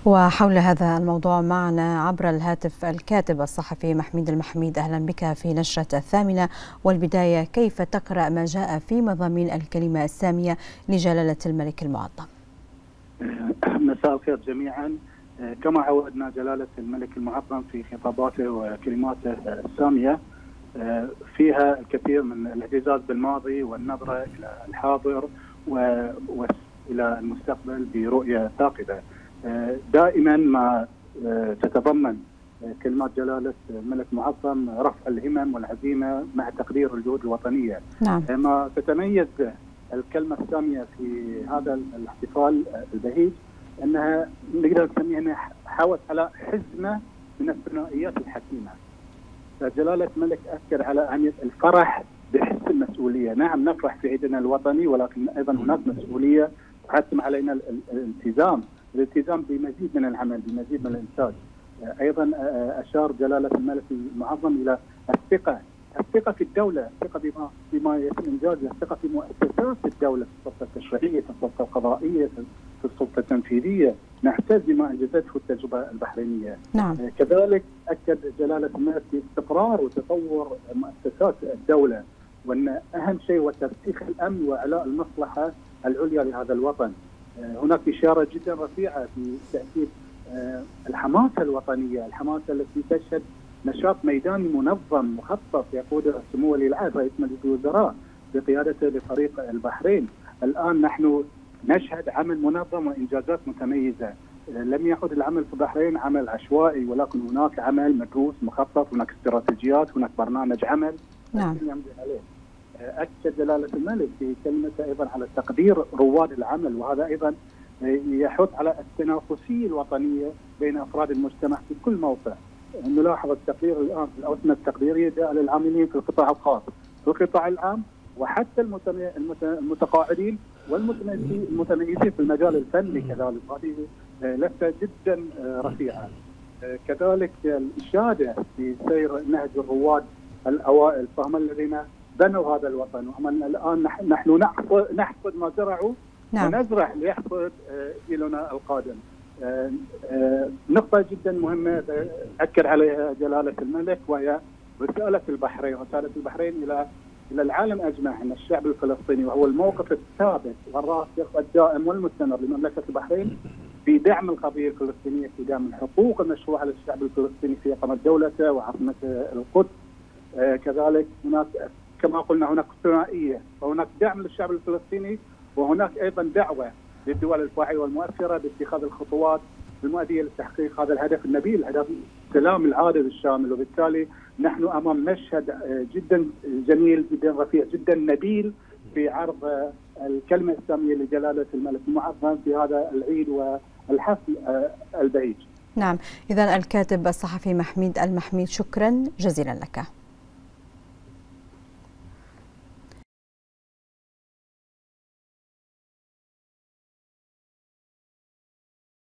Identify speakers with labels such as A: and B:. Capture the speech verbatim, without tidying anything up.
A: وحول هذا الموضوع معنا عبر الهاتف الكاتب الصحفي محميد المحميد. أهلا بك في نشرة الثامنة. والبداية، كيف تقرأ ما جاء في مضامين الكلمة السامية لجلالة الملك المعظم؟
B: مساء الخير جميعا. كما عودنا جلالة الملك المعظم في خطاباته وكلماته السامية فيها الكثير من الاعتزاز بالماضي والنظرة إلى الحاضر وإلى المستقبل برؤية ثاقبة. دائما ما تتضمن كلمات جلالة الملك المعظم رفع الهمم والعزيمة مع تقدير الجهود الوطنية.
A: نعم.
B: ما تتميز الكلمة السامية في هذا الاحتفال البهيج أنها نقدر نسميها أنها حوت على حزمة من الثنائيات الحكيمة. فجلالة الملك أكد على أهمية الفرح بحس المسؤولية. نعم، نفرح في عيدنا الوطني، ولكن أيضا هناك مسؤولية تحتم علينا الالتزام الالتزام بمزيد من العمل، بمزيد من الإنتاج. أيضا أشار جلالة الملك المعظم إلى الثقة الثقة في الدولة، الثقة بما بما يتم إنجازه، الثقة في مؤسسات الدولة، في السلطة التشريعية، في السلطة القضائية، في السلطة التنفيذية. نعتز بما أنجزته التجربة البحرينية.
A: نعم.
B: كذلك أكد جلالة الملك استقرار وتطور مؤسسات الدولة، وأن أهم شيء هو ترسيخ الأمن وإعلاء المصلحة العليا لهذا الوطن. هناك إشارة جدا رفيعة في تأكيد الحماسة الوطنية، الحماسة التي تشهد نشاط ميداني منظم مخطط يقوده سمو ولي العهد رئيس مجلس الوزراء بقيادته لفريق البحرين. الآن نحن نشهد عمل منظم وإنجازات متميزة. لم يعد العمل في البحرين عمل عشوائي، ولكن هناك عمل مدروس مخطط، هناك استراتيجيات، هناك برنامج عمل.
A: نعم.
B: يمضي عليه. أكد جلالة الملك في كلمته أيضا على تقدير رواد العمل، وهذا أيضا يحث على التنافسية الوطنية بين أفراد المجتمع في كل موقع. نلاحظ التقدير الآن في الأوسمة التقديرية للعاملين في القطاع الخاص، في القطاع العام، وحتى المتقاعدين والمتميزين في المجال الفني كذلك. هذه لفتة جدا رفيعة. كذلك الإشادة في سير نهج الرواد الأوائل، فهم الذين بنوا هذا الوطن، وهم الآن نحن نحصد ما زرعوا. نعم. ونزرع ليحصد جيلنا القادم. نقطة جدا مهمة أكد عليها جلالة الملك، وهي رسالة البحرين، رسالة البحرين إلى إلى العالم أجمع، أن الشعب الفلسطيني وهو الموقف الثابت والراسخ الدائم والمستمر لمملكة البحرين في دعم القضية الفلسطينية، في دعم الحقوق المشروعة للشعب الفلسطيني في إقامة دولته وعاصمة القدس. كذلك هناك كما قلنا هناك ثنائية، وهناك دعم للشعب الفلسطيني، وهناك أيضا دعوة للدول الفاعلة والمؤثرة باتخاذ الخطوات المؤدية لتحقيق هذا الهدف النبيل، هدف السلام العادل الشامل. وبالتالي نحن أمام مشهد جدا جميل، جدا رفيع، جدا نبيل في عرض الكلمة السامية لجلالة الملك المعظم في هذا العيد والحفل البهيج.
A: نعم، إذن الكاتب الصحفي محميد المحميد، شكرا جزيلا لك.